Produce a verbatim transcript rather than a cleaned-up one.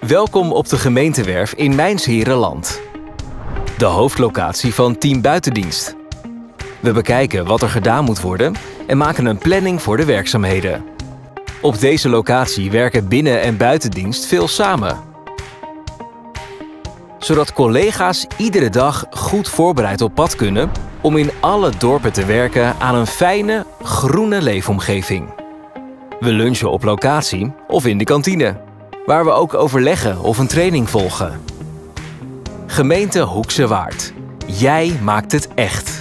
Welkom op de gemeentewerf in Mijns-Herenland. De hoofdlocatie van Team Buitendienst. We bekijken wat er gedaan moet worden en maken een planning voor de werkzaamheden. Op deze locatie werken binnen- en buitendienst veel samen. Zodat collega's iedere dag goed voorbereid op pad kunnen om in alle dorpen te werken aan een fijne, groene leefomgeving. We lunchen op locatie of in de kantine, waar we ook overleggen of een training volgen. Gemeente Hoekse Waard. Jij maakt het echt.